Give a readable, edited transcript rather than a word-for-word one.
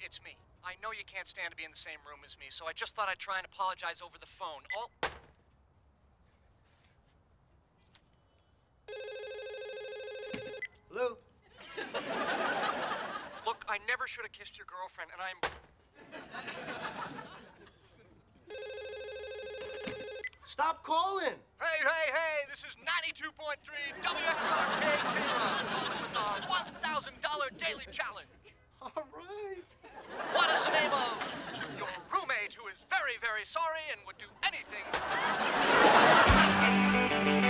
it's me. I know you can't stand to be in the same room as me, so I just thought I'd try and apologize over the phone. Hello? Look, I never should have kissed your girlfriend, and I'm... Stop calling! Hey, this is 92.3 WXRK calling with our $1,000 daily challenge. All right. What is the name of your roommate who is very, very sorry and would do anything?